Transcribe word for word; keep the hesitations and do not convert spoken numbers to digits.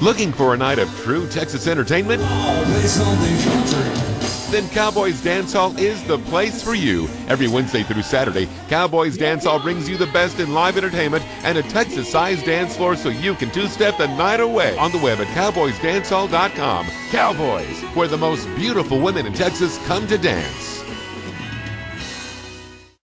Looking for a night of true Texas entertainment? Always something country. Then Cowboys Dancehall is the place for you. Every Wednesday through Saturday, Cowboys Dancehall brings you the best in live entertainment and a Texas-sized dance floor so you can two-step the night away. On the web at cowboys dancehall dot com. Cowboys, where the most beautiful women in Texas come to dance.